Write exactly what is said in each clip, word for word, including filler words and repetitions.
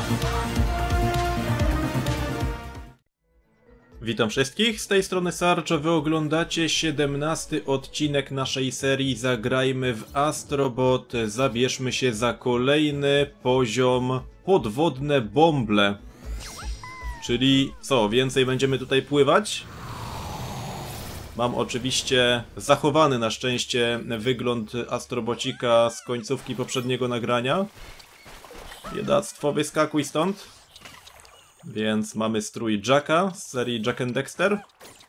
Witam wszystkich, z tej strony Sarczo, wy oglądacie siedemnasty odcinek naszej serii Zagrajmy w Astrobot. Zabierzmy się za kolejny poziom Podwodne Bąble. Czyli co, więcej będziemy tutaj pływać? Mam oczywiście zachowany na szczęście wygląd Astrobocika z końcówki poprzedniego nagrania. Biedactwo, wyskakuj stąd. Więc mamy strój Jacka z serii Jak and Daxter.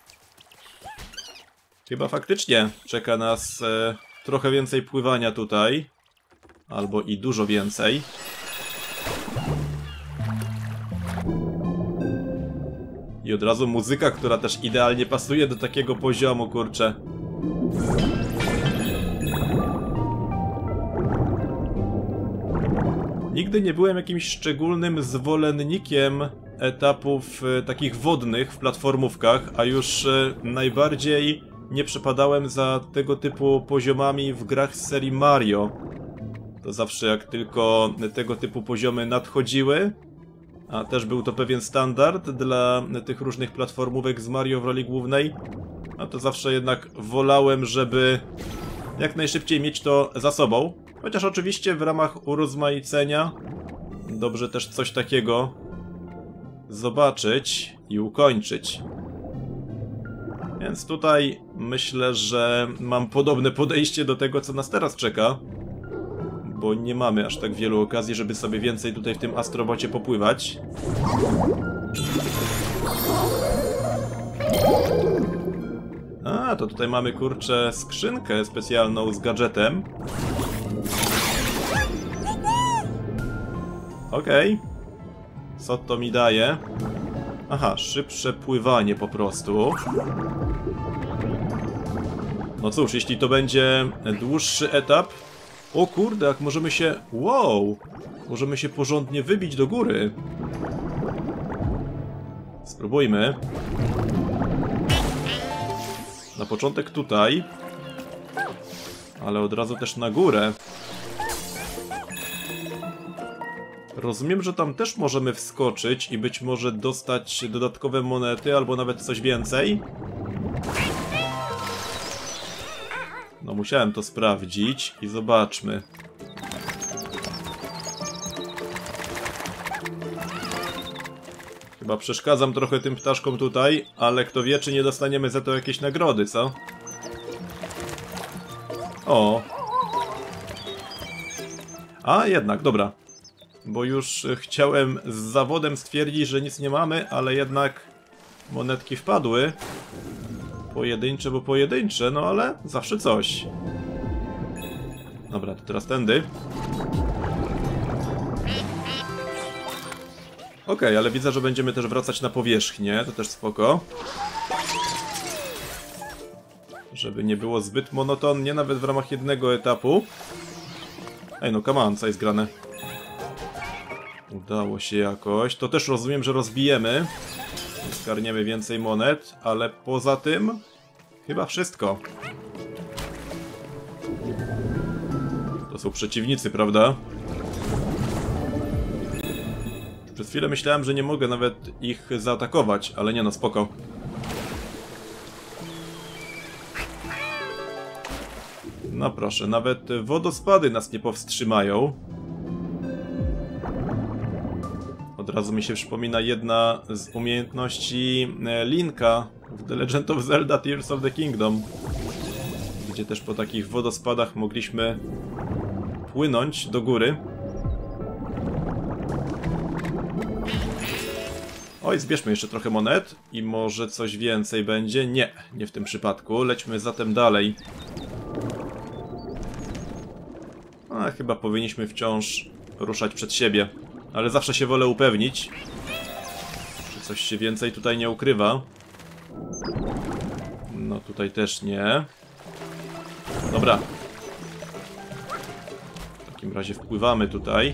Chyba faktycznie czeka nas e, trochę więcej pływania tutaj. Albo i dużo więcej. I od razu muzyka, która też idealnie pasuje do takiego poziomu, kurczę. Nigdy nie byłem jakimś szczególnym zwolennikiem etapów e, takich wodnych w platformówkach, a już e, najbardziej nie przepadałem za tego typu poziomami w grach z serii Mario. To zawsze jak tylko tego typu poziomy nadchodziły, a też był to pewien standard dla tych różnych platformówek z Mario w roli głównej, a to zawsze jednak wolałem, żeby jak najszybciej mieć to za sobą. Chociaż oczywiście w ramach urozmaicenia dobrze też coś takiego zobaczyć i ukończyć. Więc tutaj myślę, że mam podobne podejście do tego, co nas teraz czeka. Bo nie mamy aż tak wielu okazji, żeby sobie więcej tutaj w tym Astrobocie popływać. A, to tutaj mamy, kurczę, skrzynkę specjalną z gadżetem. Okej. Okay. Co to mi daje? Aha, szybsze pływanie po prostu. No cóż, jeśli to będzie dłuższy etap... O kurde, jak możemy się... Wow! Możemy się porządnie wybić do góry. Spróbujmy. Na początek tutaj. Ale od razu też na górę. Rozumiem, że tam też możemy wskoczyć i być może dostać dodatkowe monety, albo nawet coś więcej. No musiałem to sprawdzić i zobaczmy. Chyba przeszkadzam trochę tym ptaszkom tutaj, ale kto wie, czy nie dostaniemy za to jakieś nagrody, co? O! A, jednak, dobra. Bo już chciałem z zawodem stwierdzić, że nic nie mamy, ale jednak monetki wpadły. Pojedyncze, bo pojedyncze, no ale zawsze coś. Dobra, to teraz tędy. Okej, okay, ale widzę, że będziemy też wracać na powierzchnię, to też spoko. Żeby nie było zbyt monotonnie, nawet w ramach jednego etapu. Ej, no come on, co jest grane? Udało się jakoś. To też rozumiem, że rozbijemy. Zgarniemy więcej monet, ale poza tym chyba wszystko. To są przeciwnicy, prawda? Przez chwilę myślałem, że nie mogę nawet ich zaatakować, ale nie no, spoko. No proszę, nawet wodospady nas nie powstrzymają. Od razu mi się przypomina jedna z umiejętności Linka w The Legend of Zelda Tears of the Kingdom, gdzie też po takich wodospadach mogliśmy płynąć do góry. Oj, zbierzmy jeszcze trochę monet i może coś więcej będzie. Nie, nie w tym przypadku. Lećmy zatem dalej. A, chyba powinniśmy wciąż ruszać przed siebie. Ale zawsze się wolę upewnić, czy coś się więcej tutaj nie ukrywa. No tutaj też nie. Dobra. W takim razie wpływamy tutaj.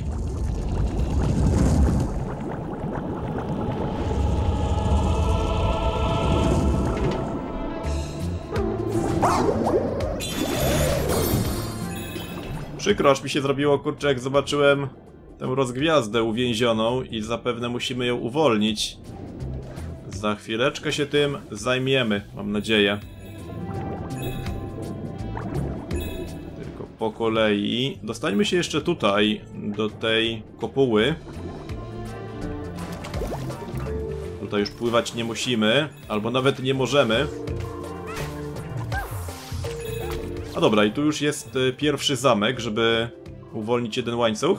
Przykro, aż mi się zrobiło, kurczę, jak zobaczyłem tę rozgwiazdę uwięzioną i zapewne musimy ją uwolnić. Za chwileczkę się tym zajmiemy, mam nadzieję. Tylko po kolei. Dostańmy się jeszcze tutaj, do tej kopuły. Tutaj już pływać nie musimy, albo nawet nie możemy. A dobra, i tu już jest pierwszy zamek, żeby uwolnić jeden łańcuch.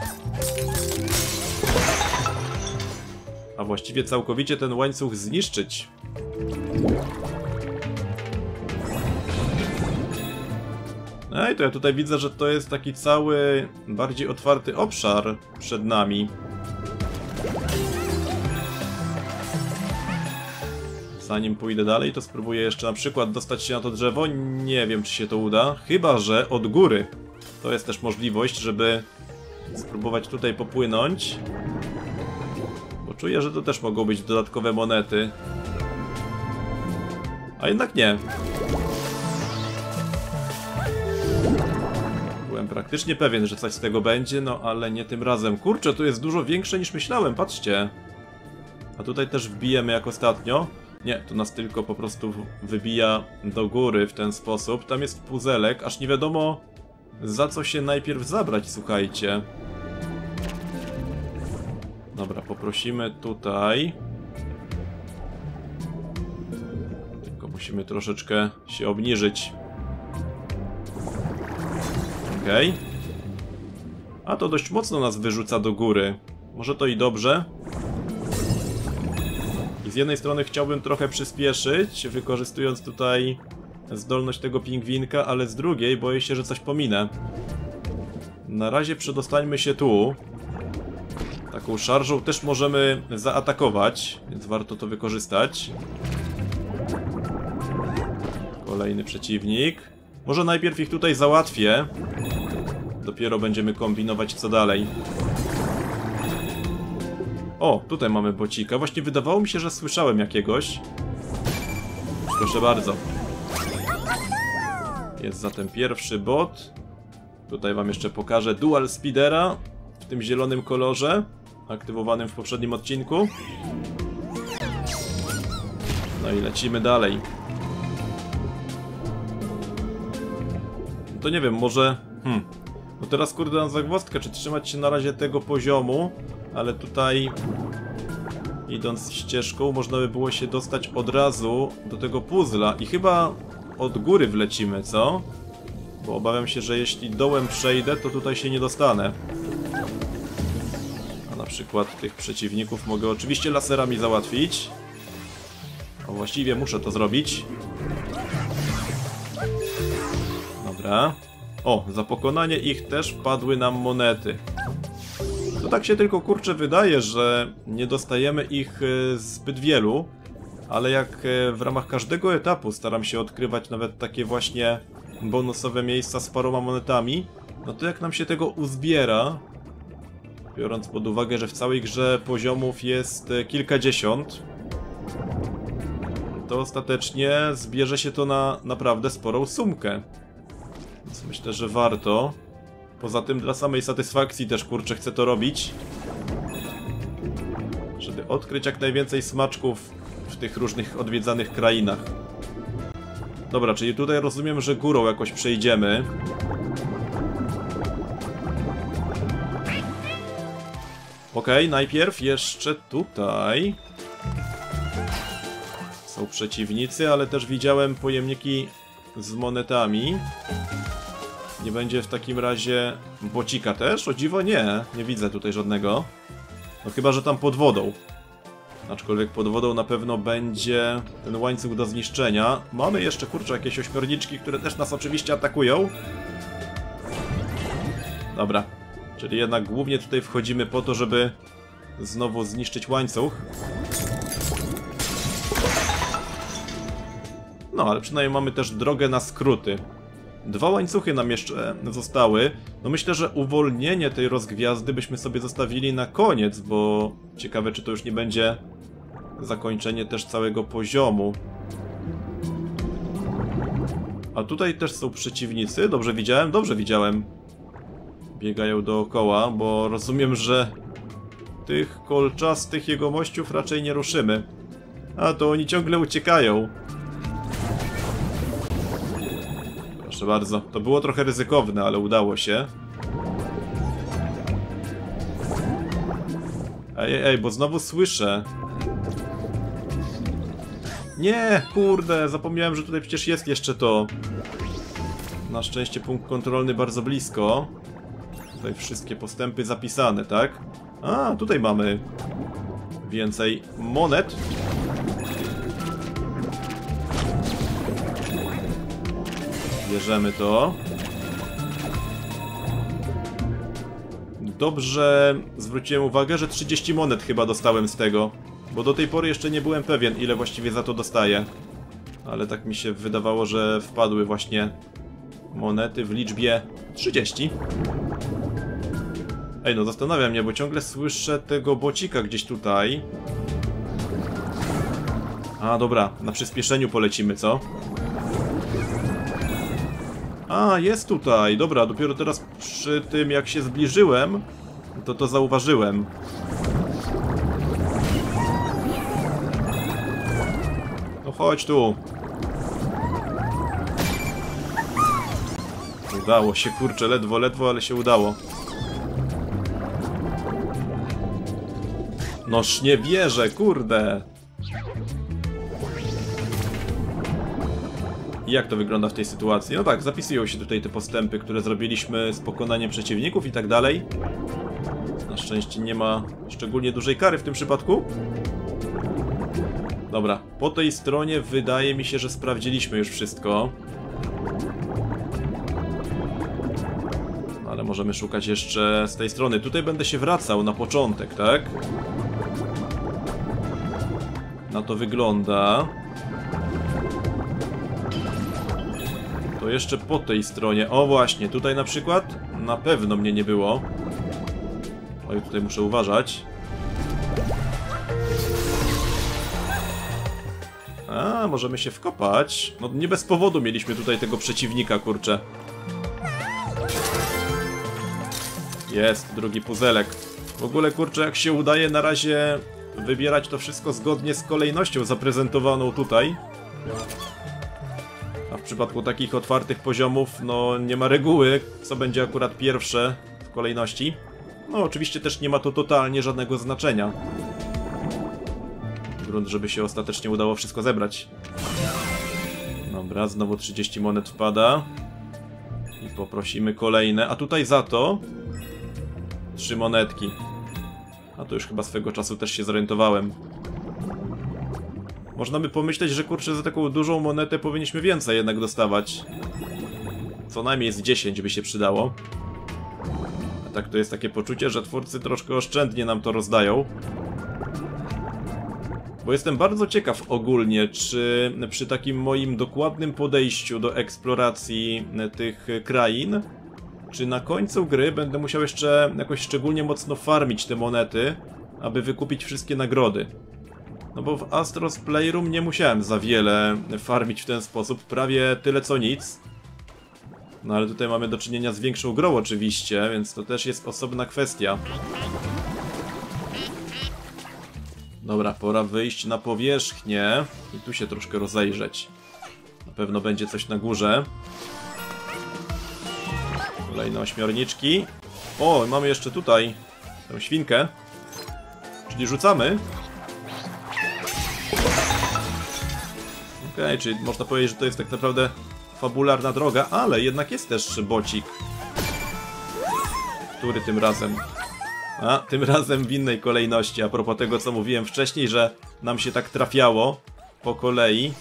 A właściwie całkowicie ten łańcuch zniszczyć. No i to ja tutaj widzę, że to jest taki cały, bardziej otwarty obszar przed nami. Zanim pójdę dalej, to spróbuję jeszcze na przykład dostać się na to drzewo. Nie wiem, czy się to uda. Chyba że od góry. To jest też możliwość, żeby spróbować tutaj popłynąć. Bo czuję, że to też mogą być dodatkowe monety. A jednak nie. Byłem praktycznie pewien, że coś z tego będzie, no ale nie tym razem. Kurczę, to jest dużo większe niż myślałem, patrzcie. A tutaj też wbijemy jak ostatnio. Nie, to nas tylko po prostu wybija do góry w ten sposób. Tam jest puzelek, aż nie wiadomo za co się najpierw zabrać, słuchajcie. Dobra, poprosimy tutaj. Tylko musimy troszeczkę się obniżyć. Okej. Okay. A to dość mocno nas wyrzuca do góry. Może to i dobrze. I z jednej strony chciałbym trochę przyspieszyć, wykorzystując tutaj zdolność tego pingwinka, ale z drugiej boję się, że coś pominę. Na razie przedostańmy się tu. Taką szarżą też możemy zaatakować, więc warto to wykorzystać. Kolejny przeciwnik. Może najpierw ich tutaj załatwię. Dopiero będziemy kombinować co dalej. O, tutaj mamy bocika. Właśnie wydawało mi się, że słyszałem jakiegoś. Proszę bardzo. Jest zatem pierwszy bot. Tutaj wam jeszcze pokażę Dual Speedera w tym zielonym kolorze, aktywowanym w poprzednim odcinku. No i lecimy dalej. To nie wiem, może... Hmm. No teraz kurde na zagwozdkę, czy trzymać się na razie tego poziomu, ale tutaj idąc ścieżką można by było się dostać od razu do tego puzzla i chyba od góry wlecimy, co? Bo obawiam się, że jeśli dołem przejdę, to tutaj się nie dostanę. A na przykład tych przeciwników mogę oczywiście laserami załatwić. A właściwie muszę to zrobić. Dobra. O, za pokonanie ich też wpadły nam monety. To tak się tylko kurczę wydaje, że nie dostajemy ich zbyt wielu, ale jak w ramach każdego etapu staram się odkrywać nawet takie właśnie bonusowe miejsca z paroma monetami, no to jak nam się tego uzbiera, biorąc pod uwagę, że w całej grze poziomów jest kilkadziesiąt, to ostatecznie zbierze się to na naprawdę sporą sumkę. Więc myślę, że warto. Poza tym dla samej satysfakcji też kurczę chcę to robić, żeby odkryć jak najwięcej smaczków w tych różnych odwiedzanych krainach. Dobra, czyli tutaj rozumiem, że górą jakoś przejdziemy. Okej, najpierw jeszcze tutaj są przeciwnicy, ale też widziałem pojemniki z monetami. Nie będzie w takim razie bocika też? O dziwo nie, nie widzę tutaj żadnego. No chyba, że tam pod wodą. Aczkolwiek pod wodą na pewno będzie ten łańcuch do zniszczenia. Mamy jeszcze, kurczę, jakieś ośmiorniczki, które też nas oczywiście atakują. Dobra, czyli jednak głównie tutaj wchodzimy po to, żeby znowu zniszczyć łańcuch. No, ale przynajmniej mamy też drogę na skróty. Dwa łańcuchy nam jeszcze zostały. No myślę, że uwolnienie tej rozgwiazdy byśmy sobie zostawili na koniec, bo ciekawe, czy to już nie będzie zakończenie też całego poziomu. A tutaj też są przeciwnicy. Dobrze widziałem? Dobrze widziałem. biegają dookoła, bo rozumiem, że tych kolczastych jegomościów raczej nie ruszymy. A to oni ciągle uciekają. Proszę bardzo, to było trochę ryzykowne, ale udało się. Ej, ej, bo znowu słyszę. Nie, kurde, zapomniałem, że tutaj przecież jest jeszcze to. Na szczęście punkt kontrolny bardzo blisko. Tutaj wszystkie postępy zapisane, tak? A, tutaj mamy więcej monet. Bierzemy to. Dobrze zwróciłem uwagę, że trzydzieści monet chyba dostałem z tego. Bo do tej pory jeszcze nie byłem pewien, ile właściwie za to dostaję. Ale tak mi się wydawało, że wpadły właśnie monety w liczbie trzydzieści. Ej, no zastanawia mnie, bo ciągle słyszę tego bocika gdzieś tutaj. A, dobra, na przyspieszeniu polecimy, co? A, jest tutaj, dobra, dopiero teraz przy tym jak się zbliżyłem, to to zauważyłem. No chodź tu. Udało się, kurczę, ledwo, ledwo, ale się udało. Noż nie wierzę, kurde. I jak to wygląda w tej sytuacji? No tak, zapisują się tutaj te postępy, które zrobiliśmy z pokonaniem przeciwników i tak dalej. Na szczęście nie ma szczególnie dużej kary w tym przypadku. Dobra, po tej stronie wydaje mi się, że sprawdziliśmy już wszystko. Ale możemy szukać jeszcze z tej strony. Tutaj będę się wracał na początek, tak? Na to wygląda. To jeszcze po tej stronie. O właśnie, tutaj na przykład na pewno mnie nie było. Oj, tutaj muszę uważać. A, możemy się wkopać. No nie bez powodu mieliśmy tutaj tego przeciwnika, kurczę. Jest, drugi puzelek. W ogóle, kurczę, jak się udaje na razie wybierać to wszystko zgodnie z kolejnością zaprezentowaną tutaj. A w przypadku takich otwartych poziomów, no nie ma reguły, co będzie akurat pierwsze w kolejności. No oczywiście też nie ma to totalnie żadnego znaczenia. Grunt, żeby się ostatecznie udało wszystko zebrać. Dobra, znowu trzydzieści monet wpada. I poprosimy kolejne. A tutaj za to trzy monetki. A to już chyba swego czasu też się zorientowałem. Można by pomyśleć, że kurczę, za taką dużą monetę powinniśmy więcej jednak dostawać. Co najmniej z dziesięć by się przydało. A tak to jest takie poczucie, że twórcy troszkę oszczędnie nam to rozdają. Bo jestem bardzo ciekaw ogólnie, czy przy takim moim dokładnym podejściu do eksploracji tych krain, czy na końcu gry będę musiał jeszcze jakoś szczególnie mocno farmić te monety, aby wykupić wszystkie nagrody. No bo w Astro's Playroom nie musiałem za wiele farmić w ten sposób, prawie tyle co nic. No ale tutaj mamy do czynienia z większą grą oczywiście, więc to też jest osobna kwestia. Dobra, pora wyjść na powierzchnię i tu się troszkę rozejrzeć. Na pewno będzie coś na górze. Kolejne ośmiorniczki. O, mamy jeszcze tutaj tę świnkę. Czyli rzucamy. Okej, okay, czyli można powiedzieć, że to jest tak naprawdę fabularna droga, ale jednak jest też bocik. Który tym razem? A, tym razem w innej kolejności, a propos tego, co mówiłem wcześniej, że nam się tak trafiało po kolei.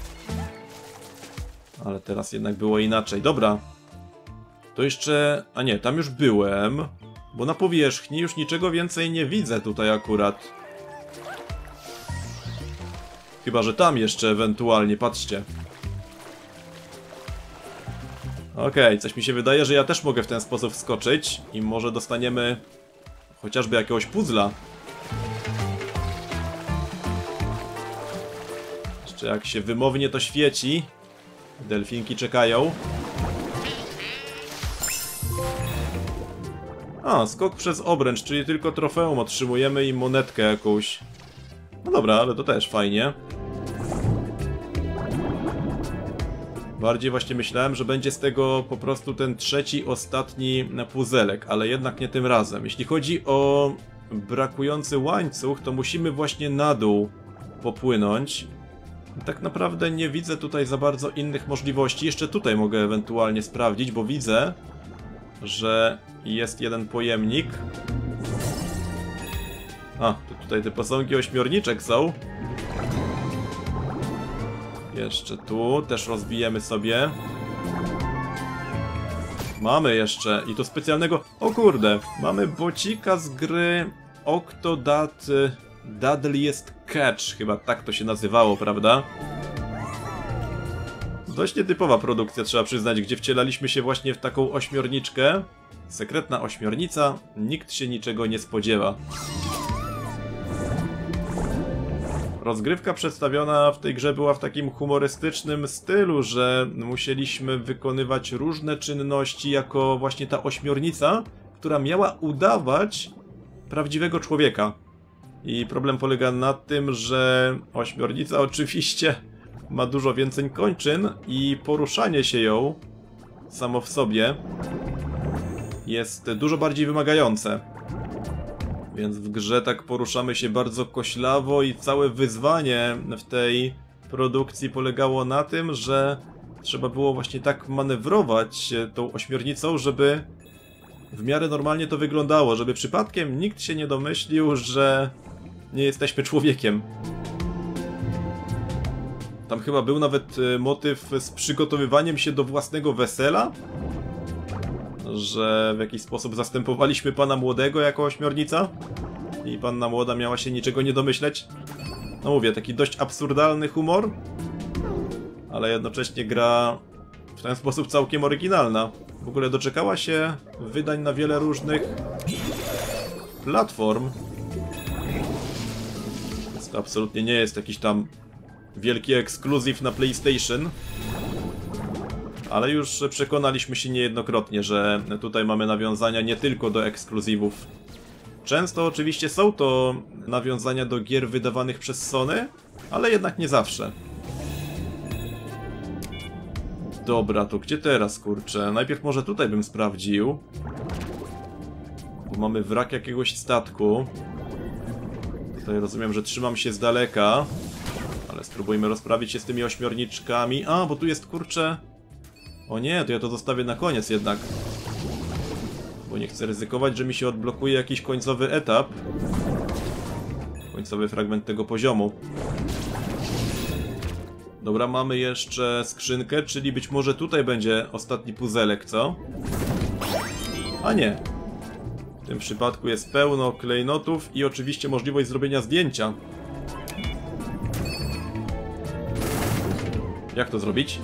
Ale teraz jednak było inaczej. Dobra. To jeszcze... A nie, tam już byłem. Bo na powierzchni już niczego więcej nie widzę tutaj akurat. Chyba, że tam jeszcze ewentualnie, patrzcie. Okej, okay, coś mi się wydaje, że ja też mogę w ten sposób wskoczyć i może dostaniemy chociażby jakiegoś puzzla. Jeszcze jak się wymownie to świeci. Delfinki czekają. A, skok przez obręcz, czyli tylko trofeum otrzymujemy i monetkę jakąś. No dobra, ale to też fajnie. Bardziej właśnie myślałem, że będzie z tego po prostu ten trzeci, ostatni puzelek, ale jednak nie tym razem. Jeśli chodzi o brakujący łańcuch, to musimy właśnie na dół popłynąć. Tak naprawdę nie widzę tutaj za bardzo innych możliwości. Jeszcze tutaj mogę ewentualnie sprawdzić, bo widzę, że jest jeden pojemnik. A, to tutaj te posągi ośmiorniczek są. Jeszcze tu też rozbijemy sobie. Mamy jeszcze, i to specjalnego... O kurde, mamy bocika z gry Octodad Deadliest Catch, chyba tak to się nazywało, prawda? Dość nietypowa produkcja, trzeba przyznać, gdzie wcielaliśmy się właśnie w taką ośmiorniczkę. Sekretna ośmiornica, nikt się niczego nie spodziewa. Rozgrywka przedstawiona w tej grze była w takim humorystycznym stylu, że musieliśmy wykonywać różne czynności jako właśnie ta ośmiornica, która miała udawać prawdziwego człowieka. I problem polega na tym, że ośmiornica oczywiście ma dużo więcej kończyn i poruszanie się ją samo w sobie jest dużo bardziej wymagające. Więc w grze tak poruszamy się bardzo koślawo i całe wyzwanie w tej produkcji polegało na tym, że trzeba było właśnie tak manewrować tą ośmiornicą, żeby w miarę normalnie to wyglądało, żeby przypadkiem nikt się nie domyślił, że nie jesteśmy człowiekiem. Tam chyba był nawet motyw z przygotowywaniem się do własnego wesela, że w jakiś sposób zastępowaliśmy pana młodego jako ośmiornica i panna młoda miała się niczego nie domyśleć. No mówię, taki dość absurdalny humor, ale jednocześnie gra w ten sposób całkiem oryginalna. W ogóle doczekała się wydań na wiele różnych platform. Więc to absolutnie nie jest jakiś tam wielki ekskluzyw na PlayStation. Ale już przekonaliśmy się niejednokrotnie, że tutaj mamy nawiązania nie tylko do ekskluzywów. Często oczywiście są to nawiązania do gier wydawanych przez Sony, ale jednak nie zawsze. Dobra, to gdzie teraz, kurczę? Najpierw może tutaj bym sprawdził. Bo mamy wrak jakiegoś statku. Tutaj rozumiem, że trzymam się z daleka. Ale spróbujmy rozprawić się z tymi ośmiorniczkami. A, bo tu jest, kurczę... O nie, to ja to zostawię na koniec jednak. Bo nie chcę ryzykować, że mi się odblokuje jakiś końcowy etap. Końcowy fragment tego poziomu. Dobra, mamy jeszcze skrzynkę, czyli być może tutaj będzie ostatni puzelek, co? A nie. W tym przypadku jest pełno klejnotów i oczywiście możliwość zrobienia zdjęcia. Jak to zrobić?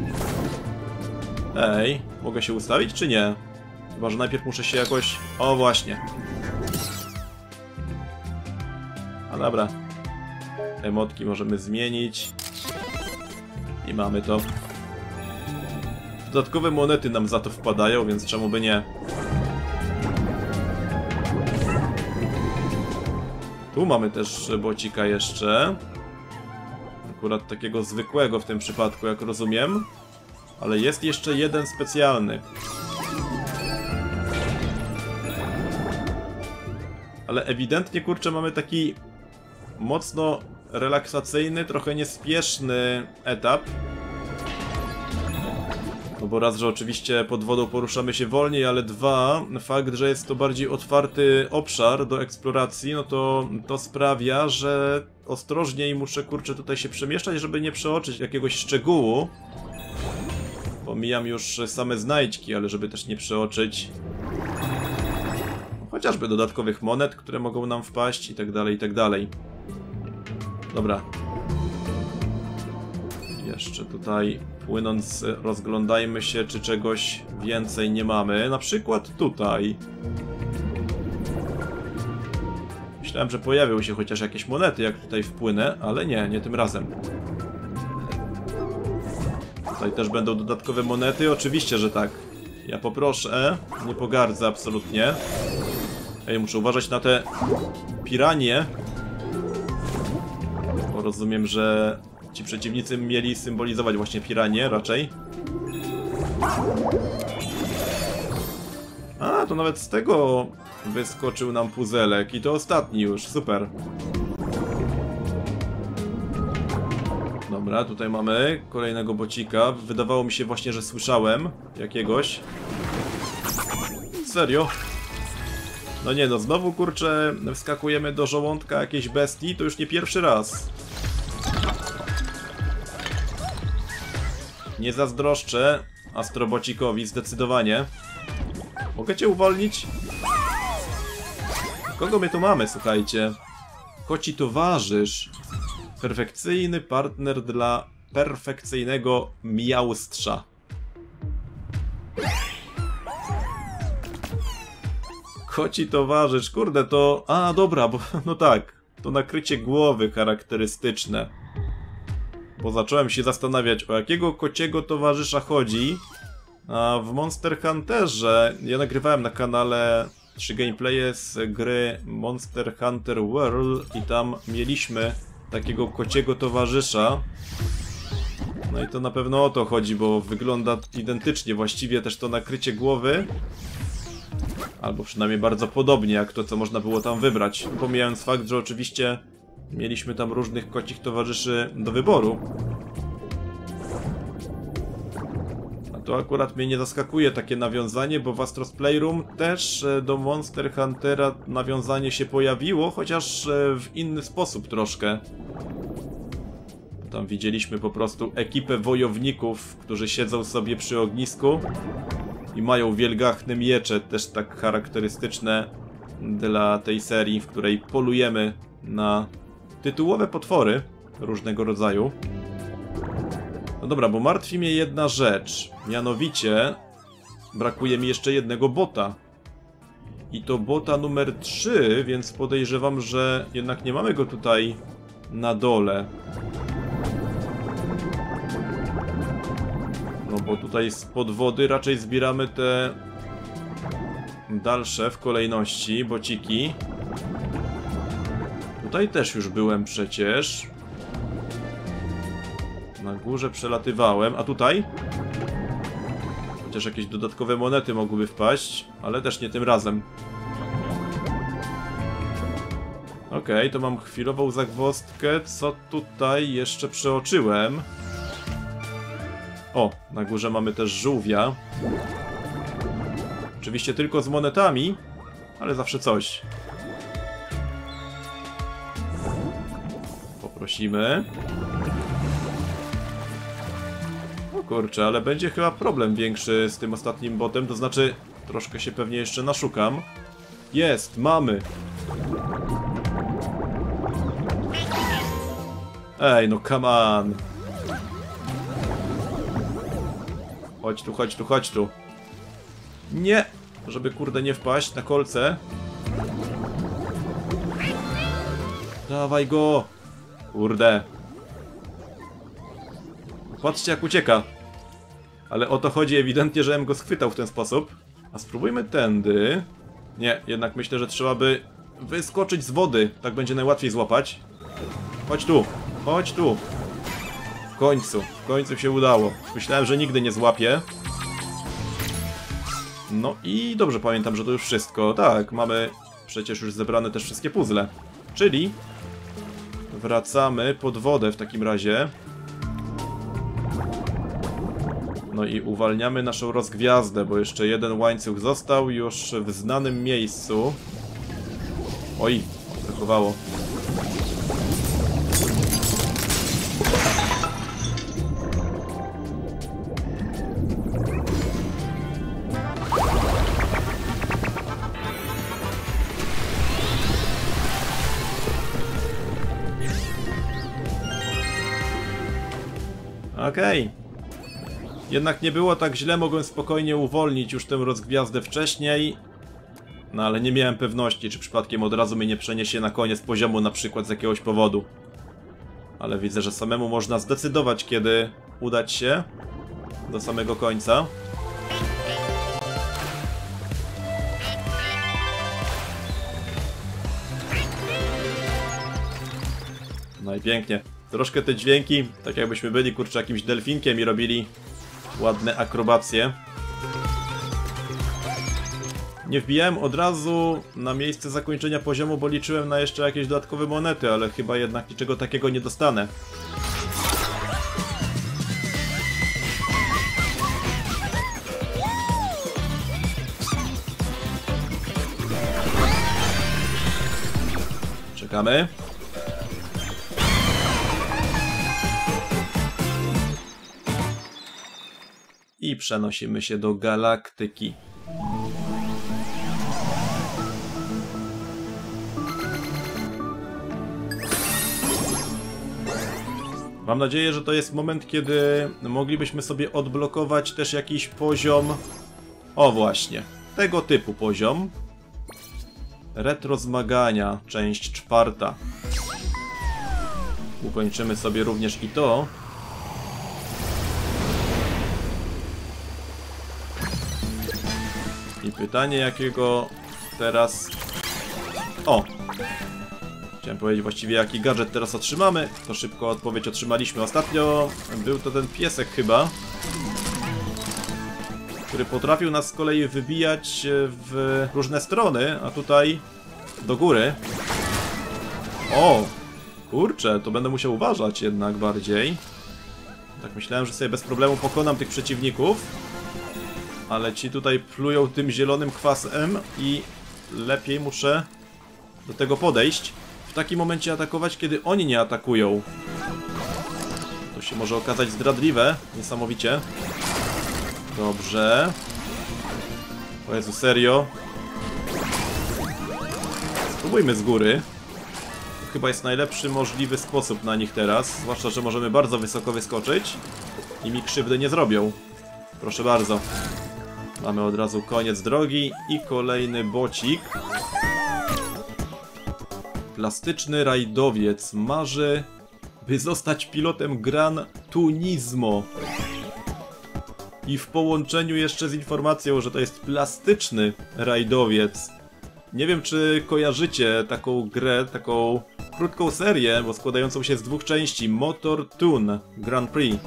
Ej, mogę się ustawić czy nie? Chyba, że najpierw muszę się jakoś... O, właśnie. A dobra. Emotki możemy zmienić. I mamy to. Dodatkowe monety nam za to wpadają, więc czemu by nie? Tu mamy też bocika jeszcze. Akurat takiego zwykłego w tym przypadku, jak rozumiem. Ale jest jeszcze jeden specjalny. Ale ewidentnie, kurczę, mamy taki mocno relaksacyjny, trochę niespieszny etap. No bo raz, że oczywiście pod wodą poruszamy się wolniej, ale dwa, fakt, że jest to bardziej otwarty obszar do eksploracji, no to to sprawia, że ostrożniej muszę, kurczę, tutaj się przemieszczać, żeby nie przeoczyć jakiegoś szczegółu. Pomijam już same znajdźki, ale żeby też nie przeoczyć chociażby dodatkowych monet, które mogą nam wpaść i tak dalej, i tak dalej. Dobra. Jeszcze tutaj płynąc rozglądajmy się, czy czegoś więcej nie mamy. Na przykład tutaj. Myślałem, że pojawią się chociaż jakieś monety, jak tutaj wpłynę, ale nie, nie tym razem. Tutaj też będą dodatkowe monety, oczywiście, że tak. Ja poproszę, nie pogardzę absolutnie. Ej, muszę uważać na te piranie. Bo rozumiem, że ci przeciwnicy mieli symbolizować właśnie piranie raczej. A, to nawet z tego wyskoczył nam puzelek i to ostatni już, super. Dobra, tutaj mamy kolejnego bocika. Wydawało mi się właśnie, że słyszałem jakiegoś. Serio? No nie no, znowu kurczę, wskakujemy do żołądka jakiejś bestii, to już nie pierwszy raz. Nie zazdroszczę Astrobocikowi, zdecydowanie. Mogę cię uwolnić? Kogo my tu mamy, słuchajcie? Koci towarzysz. Perfekcyjny partner dla perfekcyjnego miaustrza. Koci towarzysz, kurde to... A, dobra, bo no tak, to nakrycie głowy charakterystyczne. Bo zacząłem się zastanawiać, o jakiego kociego towarzysza chodzi. A w Monster Hunterze, ja nagrywałem na kanale trzy gameplaye z gry Monster Hunter World i tam mieliśmy takiego kociego towarzysza. No i to na pewno o to chodzi, bo wygląda identycznie właściwie też to nakrycie głowy. Albo przynajmniej bardzo podobnie jak to, co można było tam wybrać. Pomijając fakt, że oczywiście mieliśmy tam różnych kocich towarzyszy do wyboru. A to akurat mnie nie zaskakuje takie nawiązanie, bo w Astro's Playroom też do Monster Huntera nawiązanie się pojawiło, chociaż w inny sposób troszkę. Tam widzieliśmy po prostu ekipę wojowników, którzy siedzą sobie przy ognisku i mają wielgachne miecze, też tak charakterystyczne dla tej serii, w której polujemy na tytułowe potwory różnego rodzaju. No dobra, bo martwi mnie jedna rzecz, mianowicie brakuje mi jeszcze jednego bota. I to bota numer trzy, więc podejrzewam, że jednak nie mamy go tutaj na dole. No bo tutaj spod wody raczej zbieramy te dalsze w kolejności bociki. Tutaj też już byłem przecież. Na górze przelatywałem, a tutaj? Chociaż jakieś dodatkowe monety mogłyby wpaść, ale też nie tym razem. Okej, okay, to mam chwilową zagwozdkę. Co tutaj jeszcze przeoczyłem? O, na górze mamy też żółwia. Oczywiście tylko z monetami, ale zawsze coś. Poprosimy. O kurczę, ale będzie chyba problem większy z tym ostatnim botem, to znaczy troszkę się pewnie jeszcze naszukam. Jest, mamy. Ej, no come on. Chodź tu, chodź tu, chodź tu. Nie! Żeby kurde nie wpaść na kolce. Dawaj go! Kurde. Patrzcie jak ucieka. Ale o to chodzi ewidentnie, żebym go schwytał w ten sposób. A spróbujmy tędy. Nie, jednak myślę, że trzeba by wyskoczyć z wody. Tak będzie najłatwiej złapać. Chodź tu, chodź tu. W końcu, w końcu się udało. Myślałem, że nigdy nie złapię. No i dobrze pamiętam, że to już wszystko. Tak, mamy przecież już zebrane też wszystkie puzzle. Czyli wracamy pod wodę w takim razie. No i uwalniamy naszą rozgwiazdę, bo jeszcze jeden łańcuch został już w znanym miejscu. Oj, zachowało. Okej. Okay. Jednak nie było tak źle, mogłem spokojnie uwolnić już tę rozgwiazdę wcześniej. No ale nie miałem pewności, czy przypadkiem od razu mnie nie przeniesie na koniec poziomu, na przykład z jakiegoś powodu. Ale widzę, że samemu można zdecydować, kiedy udać się do samego końca. No i pięknie. Troszkę te dźwięki, tak jakbyśmy byli, kurczę, jakimś delfinkiem i robili ładne akrobacje. Nie wbijałem od razu na miejsce zakończenia poziomu, bo liczyłem na jeszcze jakieś dodatkowe monety, ale chyba jednak niczego takiego nie dostanę. Czekamy. I przenosimy się do galaktyki. Mam nadzieję, że to jest moment, kiedy moglibyśmy sobie odblokować też jakiś poziom... O właśnie, tego typu poziom. Retro zmagania, część czwarta. Ukończymy sobie również i to. I pytanie, jakiego teraz... O! Chciałem powiedzieć właściwie, jaki gadżet teraz otrzymamy. To szybko odpowiedź otrzymaliśmy. Ostatnio był to ten piesek chyba, który potrafił nas z kolei wybijać w różne strony, a tutaj do góry. O! Kurczę, to będę musiał uważać jednak bardziej. Tak myślałem, że sobie bez problemu pokonam tych przeciwników. Ale ci tutaj plują tym zielonym kwasem i lepiej muszę do tego podejść. W takim momencie atakować, kiedy oni nie atakują. To się może okazać zdradliwe, niesamowicie. Dobrze. O Jezu, serio? Spróbujmy z góry. To chyba jest najlepszy możliwy sposób na nich teraz. Zwłaszcza, że możemy bardzo wysoko wyskoczyć i mi krzywdy nie zrobią. Proszę bardzo. Mamy od razu koniec drogi i kolejny bocik. Plastyczny rajdowiec marzy, by zostać pilotem Gran Turismo. I w połączeniu jeszcze z informacją, że to jest plastyczny rajdowiec. Nie wiem, czy kojarzycie taką grę, taką krótką serię, bo składającą się z dwóch części. Motor Toon Grand Prix.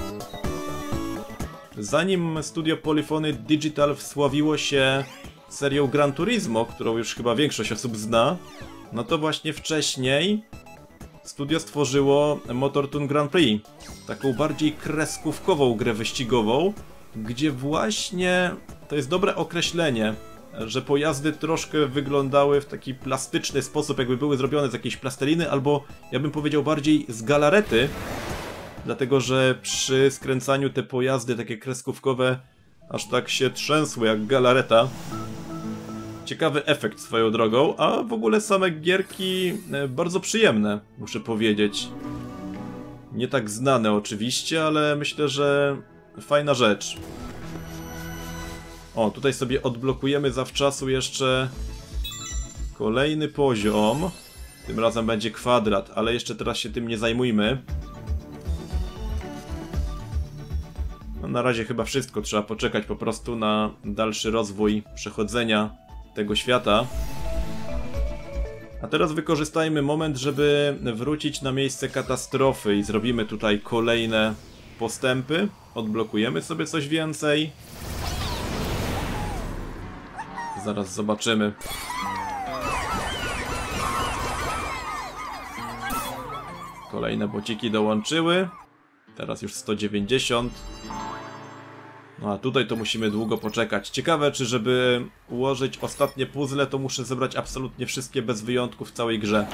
Zanim studio Polyphony Digital wsławiło się serią Gran Turismo, którą już chyba większość osób zna, no to właśnie wcześniej studio stworzyło Motor Toon Grand Prix. Taką bardziej kreskówkową grę wyścigową, gdzie właśnie, to jest dobre określenie, że pojazdy troszkę wyglądały w taki plastyczny sposób, jakby były zrobione z jakiejś plasteliny, albo ja bym powiedział bardziej z galarety. Dlatego, że przy skręcaniu te pojazdy takie kreskówkowe aż tak się trzęsły jak galareta. Ciekawy efekt swoją drogą, a w ogóle same gierki bardzo przyjemne, muszę powiedzieć. Nie tak znane oczywiście, ale myślę, że fajna rzecz. O, tutaj sobie odblokujemy zawczasu jeszcze kolejny poziom. Tym razem będzie kwadrat, ale jeszcze teraz się tym nie zajmujmy. No, na razie chyba wszystko, trzeba poczekać po prostu na dalszy rozwój przechodzenia tego świata. A teraz wykorzystajmy moment, żeby wrócić na miejsce katastrofy i zrobimy tutaj kolejne postępy. Odblokujemy sobie coś więcej. Zaraz zobaczymy. Kolejne bociki dołączyły. Teraz już sto dziewięćdziesiąt. No a tutaj to musimy długo poczekać. Ciekawe, czy żeby ułożyć ostatnie puzzle, to muszę zebrać absolutnie wszystkie bez wyjątku w całej grze.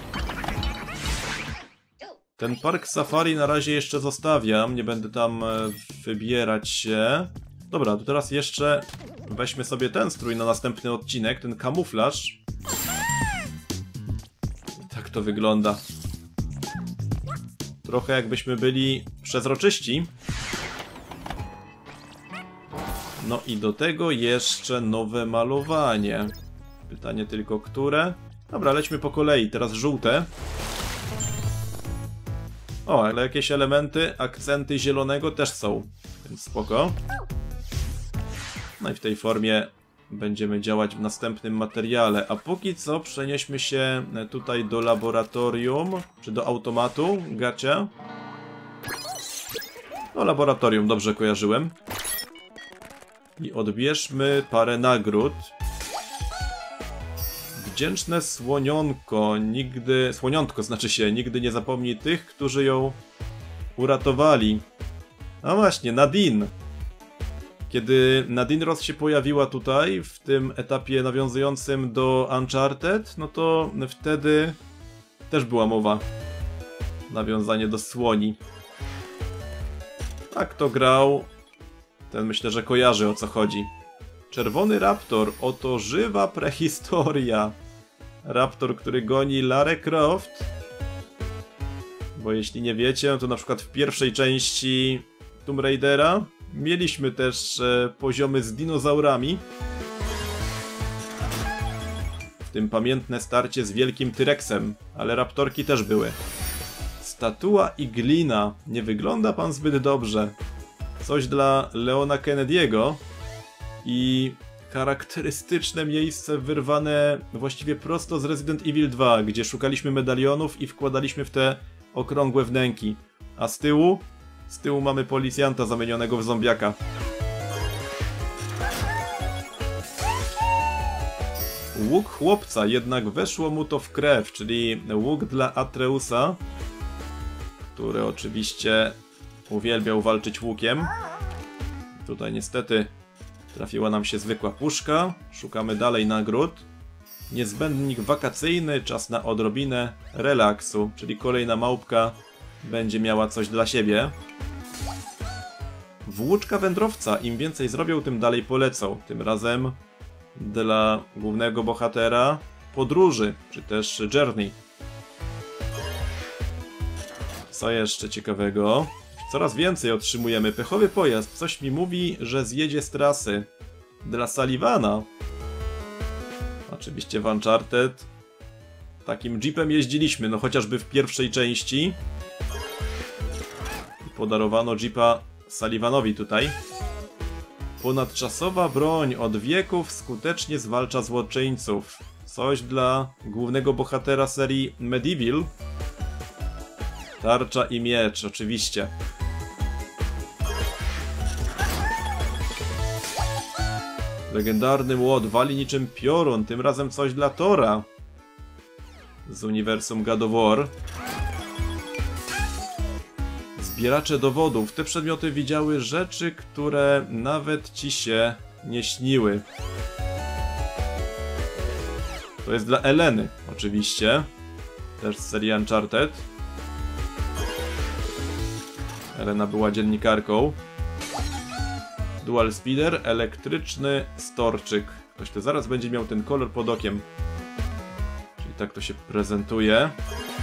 Ten park safari na razie jeszcze zostawiam. Nie będę tam wybierać się. Dobra, to teraz jeszcze weźmy sobie ten strój na następny odcinek, ten kamuflaż. Tak to wygląda. Trochę jakbyśmy byli przezroczyści. No i do tego jeszcze nowe malowanie. Pytanie tylko, które? Dobra, lećmy po kolei. Teraz żółte. O, ale jakieś elementy, akcenty zielonego też są. Więc spoko. No i w tej formie będziemy działać w następnym materiale. A póki co przenieśmy się tutaj do laboratorium, czy do automatu, gacia. No, laboratorium, dobrze kojarzyłem. I odbierzmy parę nagród. Wdzięczne słonionko, nigdy... Słoniątko znaczy się, nigdy nie zapomni tych, którzy ją uratowali. No właśnie, Nadine. Kiedy Nadine Roth się pojawiła tutaj, w tym etapie nawiązującym do Uncharted, no to wtedy też była mowa. Nawiązanie do słoni. A kto grał, ten myślę, że kojarzy, o co chodzi. Czerwony Raptor, oto żywa prehistoria. Raptor, który goni Larę Croft. Bo jeśli nie wiecie, to na przykład w pierwszej części Tomb Raidera mieliśmy też e, poziomy z dinozaurami. W tym pamiętne starcie z wielkim Tyrexem, ale raptorki też były. Statua i glina. Nie wygląda pan zbyt dobrze. Coś dla Leona Kennedy'ego. I charakterystyczne miejsce wyrwane właściwie prosto z Resident Evil dwa, gdzie szukaliśmy medalionów i wkładaliśmy w te okrągłe wnęki. A z tyłu? Z tyłu mamy policjanta zamienionego w zombiaka. Łuk chłopca, jednak weszło mu to w krew, czyli łuk dla Atreusa, który oczywiście uwielbiał walczyć łukiem. Tutaj niestety trafiła nam się zwykła puszka. Szukamy dalej nagród. Niezbędnik wakacyjny, czas na odrobinę relaksu, czyli kolejna małpka będzie miała coś dla siebie. Włóczka wędrowca, im więcej zrobią, tym dalej polecą. Tym razem dla głównego bohatera podróży, czy też journey. Co jeszcze ciekawego? Coraz więcej otrzymujemy. Pechowy pojazd. Coś mi mówi, że zjedzie z trasy. Dla Sullivana. Oczywiście w Uncharted takim jeepem jeździliśmy, no chociażby w pierwszej części. I podarowano jeepa Sullivanowi tutaj. Ponadczasowa broń od wieków skutecznie zwalcza złoczyńców. Coś dla głównego bohatera serii Medieval. Tarcza i miecz, oczywiście. Legendarny młot wali niczym piorun, tym razem coś dla Tora. Z uniwersum God of War. Zbieracze dowodów. Te przedmioty widziały rzeczy, które nawet ci się nie śniły. To jest dla Eleny, oczywiście. Też z serii Uncharted. Elena była dziennikarką. Dual speeder, elektryczny storczyk. Ktoś tu zaraz będzie miał ten kolor pod okiem. Czyli tak to się prezentuje.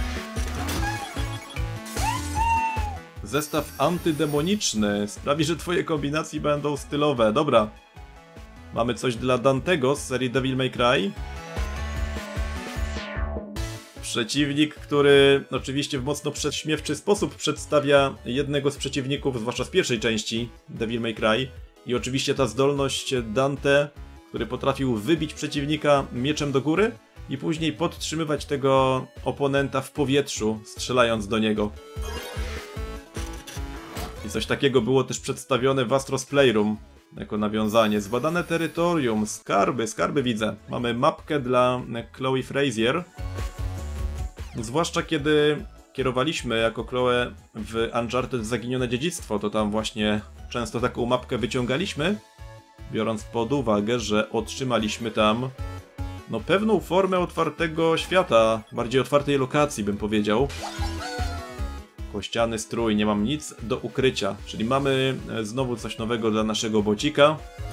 Zestaw antydemoniczny. Sprawi, że twoje kombinacje będą stylowe. Dobra. Mamy coś dla Dantego z serii Devil May Cry. Przeciwnik, który oczywiście w mocno przedśmiewczy sposób przedstawia jednego z przeciwników, zwłaszcza z pierwszej części Devil May Cry. I oczywiście ta zdolność Dante, który potrafił wybić przeciwnika mieczem do góry i później podtrzymywać tego oponenta w powietrzu, strzelając do niego. I coś takiego było też przedstawione w Astro's Playroom jako nawiązanie. Zbadane terytorium, skarby, skarby widzę. Mamy mapkę dla Chloe Frazier. Zwłaszcza kiedy kierowaliśmy jako Chloe w Uncharted Zaginione Dziedzictwo, to tam właśnie często taką mapkę wyciągaliśmy, biorąc pod uwagę, że otrzymaliśmy tam no pewną formę otwartego świata, bardziej otwartej lokacji bym powiedział. Kościany strój, nie mam nic do ukrycia, czyli mamy znowu coś nowego dla naszego bocika.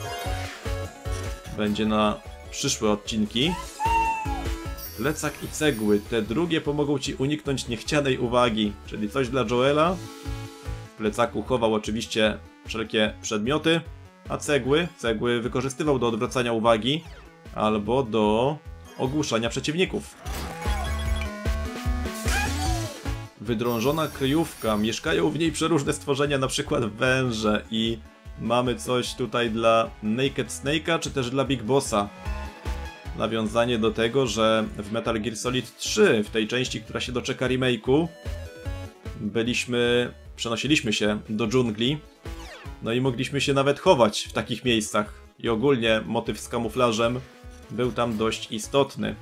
Będzie na przyszłe odcinki. Plecak i cegły, te drugie pomogą ci uniknąć niechcianej uwagi, czyli coś dla Joela. W plecaku chował oczywiście wszelkie przedmioty, a cegły, cegły wykorzystywał do odwracania uwagi albo do ogłuszania przeciwników. Wydrążona kryjówka, mieszkają w niej przeróżne stworzenia, na przykład węże i mamy coś tutaj dla Naked Snake'a, czy też dla Big Bossa. Nawiązanie do tego, że w Metal Gear Solid trzy, w tej części, która się doczeka remake'u, byliśmy, przenosiliśmy się do dżungli, no i mogliśmy się nawet chować w takich miejscach. I ogólnie motyw z kamuflażem był tam dość istotny.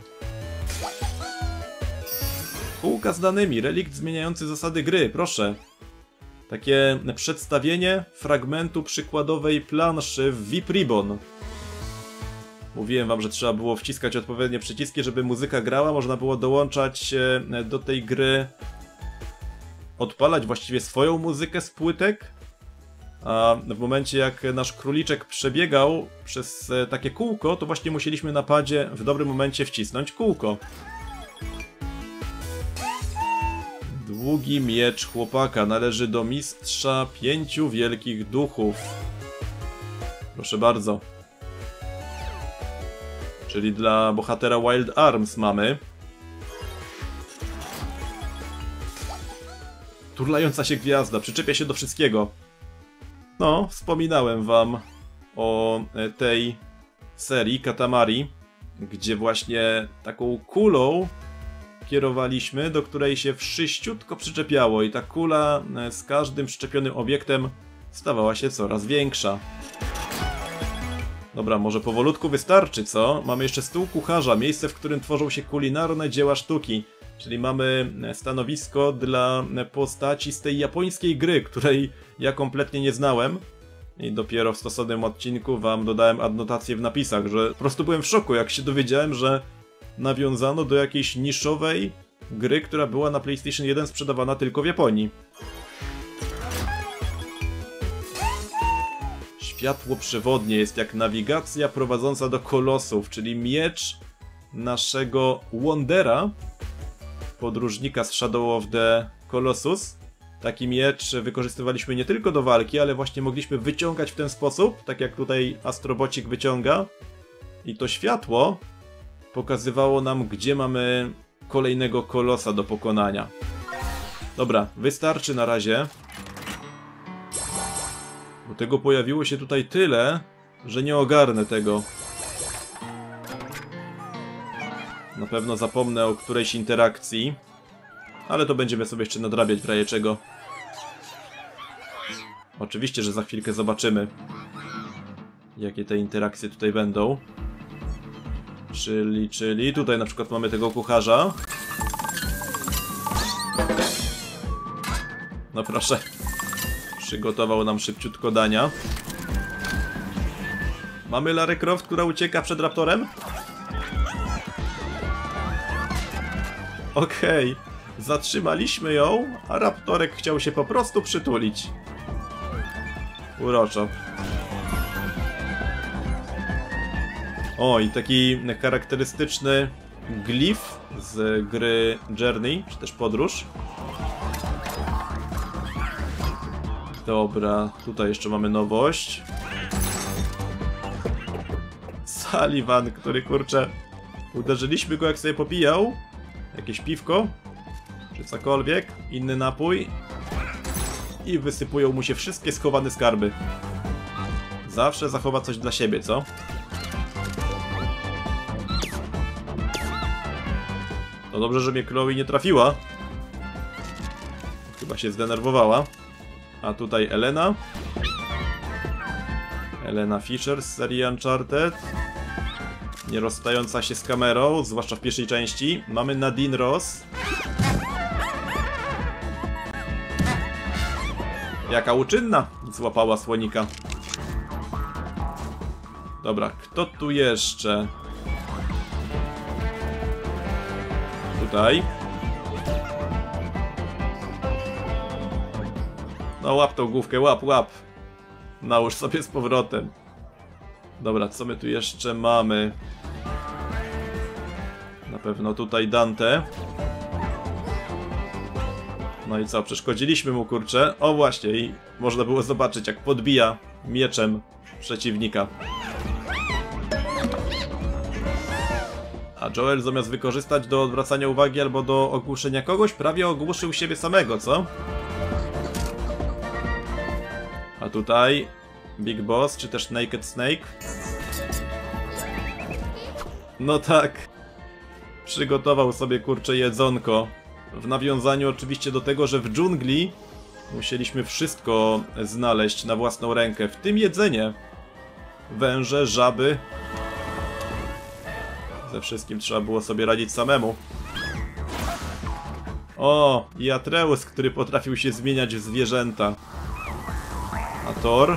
Półka z danymi, relikt zmieniający zasady gry, proszę. Takie przedstawienie fragmentu przykładowej planszy w V I P Ribbon. Mówiłem wam, że trzeba było wciskać odpowiednie przyciski, żeby muzyka grała, można było dołączać do tej gry, odpalać właściwie swoją muzykę z płytek, a w momencie jak nasz króliczek przebiegał przez takie kółko, to właśnie musieliśmy na padzie w dobrym momencie wcisnąć kółko. Długi miecz chłopaka należy do mistrza pięciu wielkich duchów. Proszę bardzo. Czyli dla bohatera Wild Arms mamy. Turlająca się gwiazda, przyczepia się do wszystkiego. No, wspominałem wam o tej serii Katamari, gdzie właśnie taką kulą kierowaliśmy, do której się wszyściutko przyczepiało i ta kula z każdym przyczepionym obiektem stawała się coraz większa. Dobra, może powolutku wystarczy, co? Mamy jeszcze stół kucharza, miejsce, w którym tworzą się kulinarne dzieła sztuki. Czyli mamy stanowisko dla postaci z tej japońskiej gry, której ja kompletnie nie znałem. I dopiero w stosownym odcinku wam dodałem adnotację w napisach, że po prostu byłem w szoku, jak się dowiedziałem, że nawiązano do jakiejś niszowej gry, która była na PlayStation jeden sprzedawana tylko w Japonii. Światło przewodnie jest jak nawigacja prowadząca do kolosów, czyli miecz naszego Wondera, podróżnika z Shadow of the Colossus. Taki miecz wykorzystywaliśmy nie tylko do walki, ale właśnie mogliśmy wyciągać w ten sposób, tak jak tutaj Astrobocik wyciąga. I to światło pokazywało nam, gdzie mamy kolejnego kolosa do pokonania. Dobra, wystarczy na razie. Bo tego pojawiło się tutaj tyle, że nie ogarnę tego. Na pewno zapomnę o którejś interakcji, ale to będziemy sobie jeszcze nadrabiać w razie czego. Oczywiście, że za chwilkę zobaczymy, jakie te interakcje tutaj będą. Czyli, czyli tutaj na przykład mamy tego kucharza. No proszę. Przygotował nam szybciutko dania. Mamy Larę Croft, która ucieka przed raptorem. Okej. Okay. Zatrzymaliśmy ją, a raptorek chciał się po prostu przytulić. Uroczo. O, i taki charakterystyczny glif z gry Journey, czy też Podróż. Dobra, tutaj jeszcze mamy nowość. Sullivan, który, kurczę, uderzyliśmy go jak sobie popijał. Jakieś piwko, czy cokolwiek, inny napój. I wysypują mu się wszystkie schowane skarby. Zawsze zachowa coś dla siebie, co? No dobrze, że mnie Chloe nie trafiła. Chyba się zdenerwowała. A tutaj Elena. Elena Fisher z serii Uncharted. Nie rozstająca się z kamerą, zwłaszcza w pierwszej części. Mamy Nadine Ross. Jaka uczynna! Złapała słonika. Dobra, kto tu jeszcze? Tutaj. No łap tą główkę, łap, łap. Nałóż sobie z powrotem. Dobra, co my tu jeszcze mamy? Na pewno tutaj Dante. No i co, przeszkodziliśmy mu, kurczę. O właśnie, i można było zobaczyć, jak podbija mieczem przeciwnika. A Joel zamiast wykorzystać do odwracania uwagi albo do ogłuszenia kogoś, prawie ogłuszył siebie samego, co? A tutaj Big Boss, czy też Naked Snake. No tak. Przygotował sobie, kurczę, jedzonko. W nawiązaniu oczywiście do tego, że w dżungli musieliśmy wszystko znaleźć na własną rękę, w tym jedzenie. Węże, żaby. Ze wszystkim trzeba było sobie radzić samemu. O, i Atreus, który potrafił się zmieniać w zwierzęta. A Thor?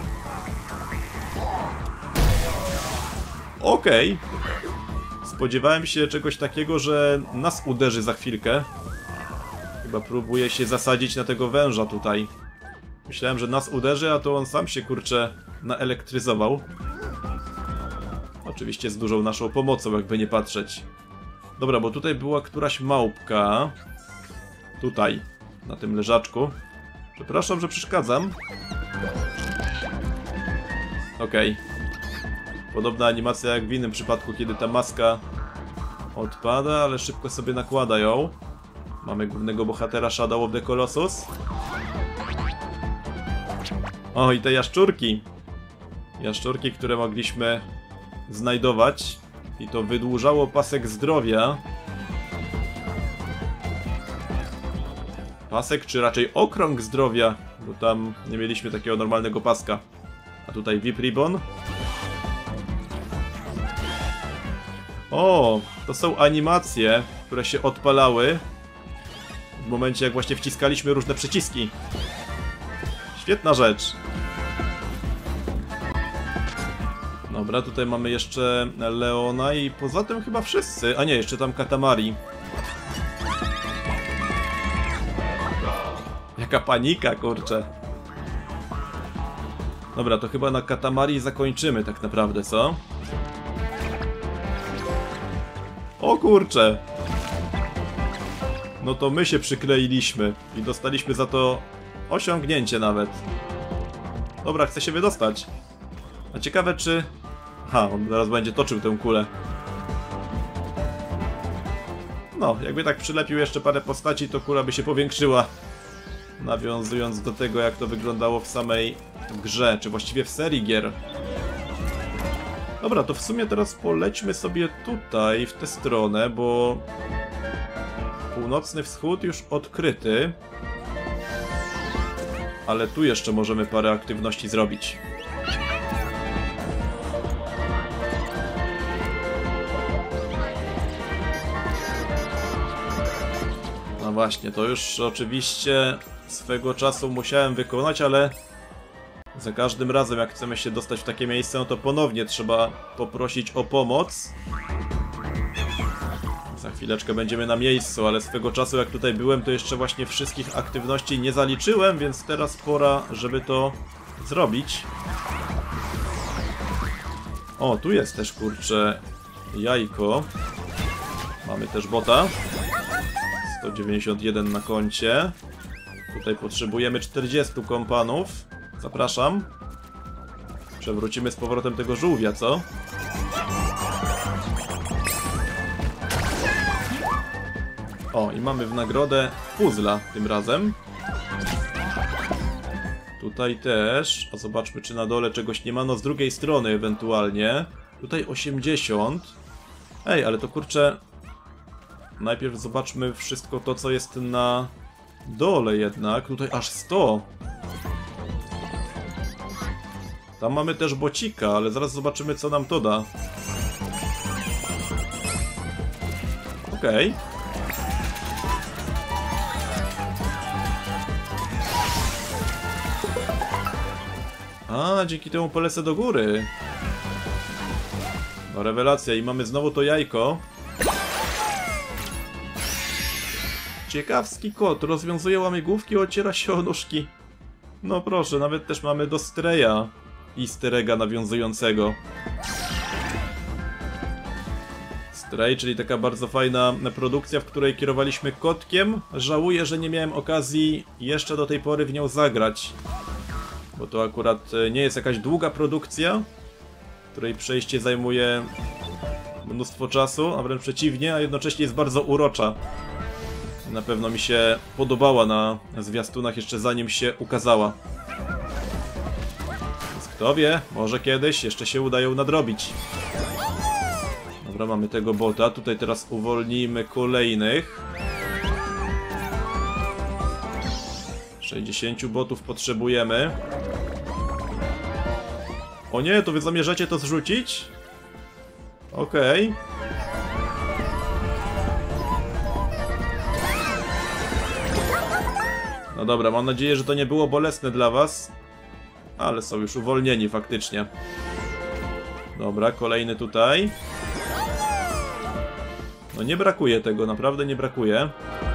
Okej. Okay. Spodziewałem się czegoś takiego, że nas uderzy za chwilkę. Chyba próbuje się zasadzić na tego węża tutaj. Myślałem, że nas uderzy, a to on sam się, kurczę, naelektryzował. Oczywiście z dużą naszą pomocą, jakby nie patrzeć. Dobra, bo tutaj była któraś małpka. Tutaj, na tym leżaczku. Przepraszam, że przeszkadzam. Okej. Okay. Podobna animacja jak w innym przypadku, kiedy ta maska odpada, ale szybko sobie nakłada ją. Mamy głównego bohatera Shadow of the Colossus. O, i te jaszczurki. Jaszczurki, które mogliśmy znajdować. I to wydłużało pasek zdrowia. Pasek, czy raczej okrąg zdrowia, bo tam nie mieliśmy takiego normalnego paska. A tutaj V I P Ribbon. O, to są animacje, które się odpalały w momencie, jak właśnie wciskaliśmy różne przyciski. Świetna rzecz. Dobra, tutaj mamy jeszcze Leona i poza tym chyba wszyscy. A nie, jeszcze tam Katamari. Jaka panika, kurczę. Dobra, to chyba na Katamari zakończymy tak naprawdę, co? O kurczę. No to my się przykleiliśmy i dostaliśmy za to osiągnięcie nawet. Dobra, chcę się wydostać. A ciekawe czy... Ha, on zaraz będzie toczył tę kulę. No, jakby tak przylepił jeszcze parę postaci, to kula by się powiększyła. Nawiązując do tego, jak to wyglądało w samej grze, czy właściwie w serii gier. Dobra, to w sumie teraz polećmy sobie tutaj, w tę stronę, bo... Północny wschód już odkryty. Ale tu jeszcze możemy parę aktywności zrobić. No właśnie, to już oczywiście swego czasu musiałem wykonać, ale za każdym razem jak chcemy się dostać w takie miejsce, no to ponownie trzeba poprosić o pomoc. Za chwileczkę będziemy na miejscu, ale swego czasu jak tutaj byłem, to jeszcze właśnie wszystkich aktywności nie zaliczyłem, więc teraz pora, żeby to zrobić. O, tu jest też, kurczę, jajko. Mamy też bota. sto dziewięćdziesiąt jeden na koncie. Tutaj potrzebujemy czterdziestu kompanów. Zapraszam. Przewrócimy z powrotem tego żółwia, co? O, i mamy w nagrodę puzzla tym razem. Tutaj też. A zobaczmy, czy na dole czegoś nie ma. No z drugiej strony ewentualnie. Tutaj osiemdziesiąt. Ej, ale to kurczę... Najpierw zobaczmy wszystko to, co jest na dole jednak. Tutaj aż sto. Tam mamy też bocika, ale zaraz zobaczymy, co nam to da. Okej. A, dzięki temu polecę do góry. No rewelacja i mamy znowu to jajko. Ciekawski kot, rozwiązuje łamigłówki, ociera się o nóżki. No proszę, nawet też mamy do Streja easter egga nawiązującego. Stray, czyli taka bardzo fajna produkcja, w której kierowaliśmy kotkiem. Żałuję, że nie miałem okazji jeszcze do tej pory w nią zagrać. Bo to akurat nie jest jakaś długa produkcja, której przejście zajmuje mnóstwo czasu, a wręcz przeciwnie, a jednocześnie jest bardzo urocza. Na pewno mi się podobała na zwiastunach jeszcze zanim się ukazała. Więc Kto wie, może kiedyś jeszcze się uda ją nadrobić. Dobra, mamy tego bota. Tutaj teraz uwolnijmy kolejnych. sześćdziesięciu botów potrzebujemy. O nie, to wy zamierzacie to zrzucić? Okej. Okay. No dobra, mam nadzieję, że to nie było bolesne dla was. Ale są już uwolnieni faktycznie. Dobra, kolejny tutaj. No nie brakuje tego, naprawdę nie brakuje.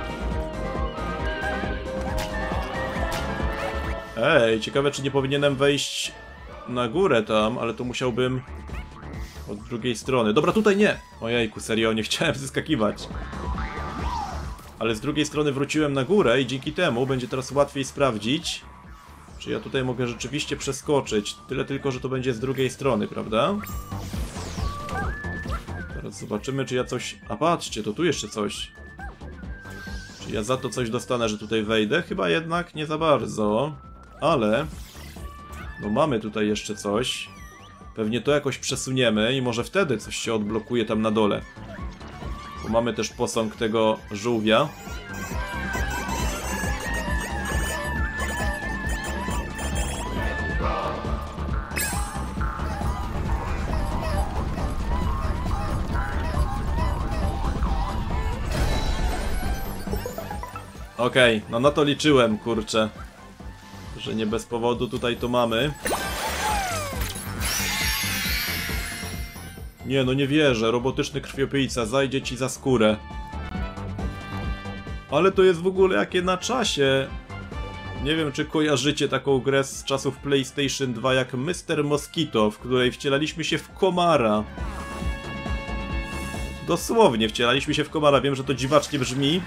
Ej, ciekawe, czy nie powinienem wejść na górę tam, ale to musiałbym od drugiej strony. Dobra, tutaj nie! Ojejku, serio, nie chciałem zeskakiwać. Ale z drugiej strony wróciłem na górę i dzięki temu będzie teraz łatwiej sprawdzić, czy ja tutaj mogę rzeczywiście przeskoczyć. Tyle tylko, że to będzie z drugiej strony, prawda? Teraz zobaczymy, czy ja coś... A patrzcie, to tu jeszcze coś. Czy ja za to coś dostanę, że tutaj wejdę? Chyba jednak nie za bardzo. Ale... No mamy tutaj jeszcze coś. Pewnie to jakoś przesuniemy i może wtedy coś się odblokuje tam na dole. Bo mamy też posąg tego żółwia. Okej, okay, no na to liczyłem, kurczę. Że nie bez powodu tutaj to mamy. Nie, no nie wierzę, robotyczny krwiopijca zajdzie ci za skórę. Ale to jest w ogóle jakie na czasie. Nie wiem, czy kojarzycie taką grę z czasów PlayStation dwa jak mister Mosquito, w której wcielaliśmy się w komara. Dosłownie wcielaliśmy się w komara, wiem, że to dziwacznie brzmi.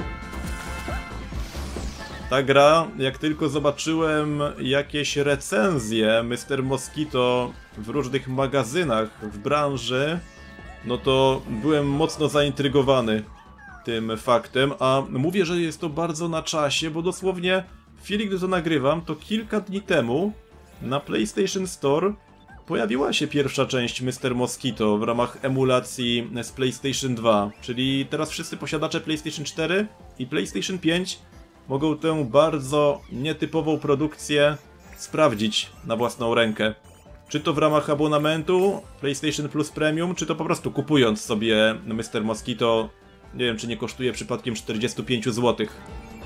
Ta gra, jak tylko zobaczyłem jakieś recenzje mister Mosquito w różnych magazynach w branży, no to byłem mocno zaintrygowany tym faktem, a mówię, że jest to bardzo na czasie, bo dosłownie w chwili, gdy to nagrywam, to kilka dni temu na PlayStation Store pojawiła się pierwsza część mister Mosquito w ramach emulacji z PlayStation dwa, czyli teraz wszyscy posiadacze PlayStation cztery i PlayStation pięć mogą tę bardzo nietypową produkcję sprawdzić na własną rękę. Czy to w ramach abonamentu PlayStation Plus Premium, czy to po prostu kupując sobie mister Mosquito. Nie wiem, czy nie kosztuje przypadkiem czterdzieści pięć złotych.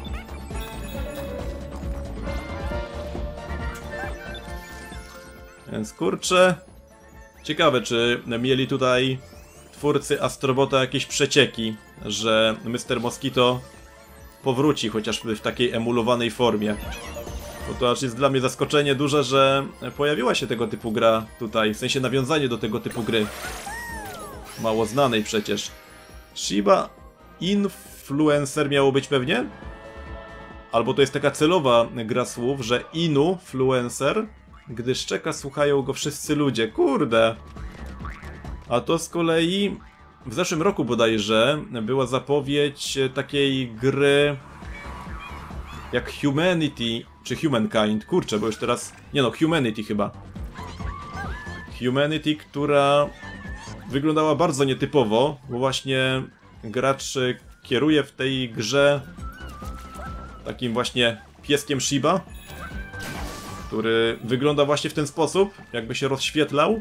Więc kurczę, ciekawe, czy mieli tutaj twórcy Astrobota jakieś przecieki, że mister Mosquito powróci chociażby w takiej emulowanej formie. Bo to aż jest dla mnie zaskoczenie duże, że pojawiła się tego typu gra tutaj, w sensie nawiązanie do tego typu gry. Mało znanej przecież. Shiba Influencer miało być pewnie? Albo to jest taka celowa gra słów, że Influencer, gdy szczeka, słuchają go wszyscy ludzie. Kurde! A to z kolei w zeszłym roku bodajże była zapowiedź takiej gry jak Humanity, czy Humankind, kurczę, bo już teraz... Nie no, Humanity chyba. Humanity, która wyglądała bardzo nietypowo, bo właśnie gracz kieruje w tej grze takim właśnie pieskiem Shiba, który wygląda właśnie w ten sposób, jakby się rozświetlał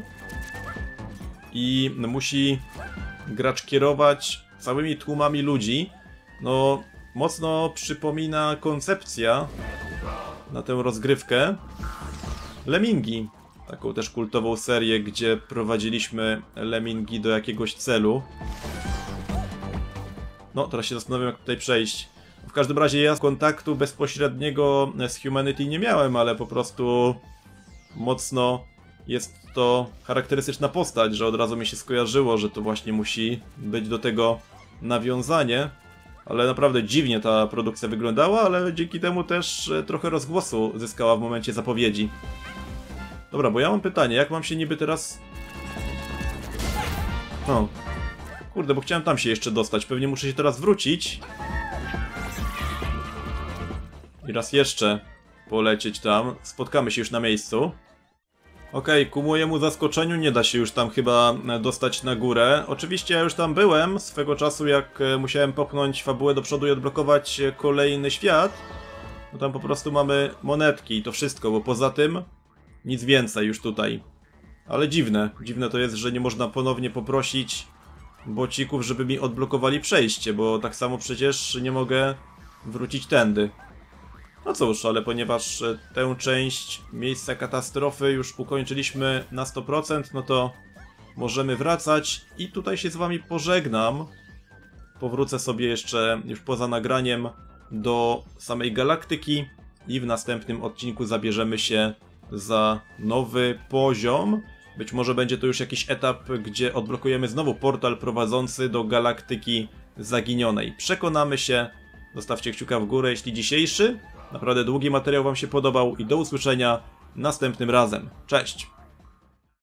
i musi gracz kierować całymi tłumami ludzi. No, mocno przypomina koncepcja na tę rozgrywkę Lemmingi. Taką też kultową serię, gdzie prowadziliśmy Lemmingi do jakiegoś celu. No, teraz się zastanawiam, jak tutaj przejść. W każdym razie ja kontaktu bezpośredniego z Humanity nie miałem, ale po prostu mocno jest to charakterystyczna postać, że od razu mi się skojarzyło, że to właśnie musi być do tego nawiązanie. Ale naprawdę dziwnie ta produkcja wyglądała, ale dzięki temu też trochę rozgłosu zyskała w momencie zapowiedzi. Dobra, bo ja mam pytanie, jak mam się niby teraz... O, kurde, bo chciałem tam się jeszcze dostać, pewnie muszę się teraz wrócić. I raz jeszcze polecieć tam, spotkamy się już na miejscu. Okej, ku mojemu zaskoczeniu nie da się już tam chyba dostać na górę. Oczywiście ja już tam byłem swego czasu, jak musiałem popchnąć fabułę do przodu i odblokować kolejny świat. No tam po prostu mamy monetki i to wszystko, bo poza tym nic więcej już tutaj. Ale dziwne, dziwne to jest, że nie można ponownie poprosić bocików, żeby mi odblokowali przejście, bo tak samo przecież nie mogę wrócić tędy. No cóż, ale ponieważ tę część miejsca katastrofy już ukończyliśmy na sto procent, no to możemy wracać i tutaj się z wami pożegnam. Powrócę sobie jeszcze już poza nagraniem do samej galaktyki i w następnym odcinku zabierzemy się za nowy poziom. Być może będzie to już jakiś etap, gdzie odblokujemy znowu portal prowadzący do galaktyki zaginionej. Przekonamy się. Zostawcie kciuka w górę, jeśli dzisiejszy naprawdę długi materiał wam się podobał i do usłyszenia następnym razem. Cześć!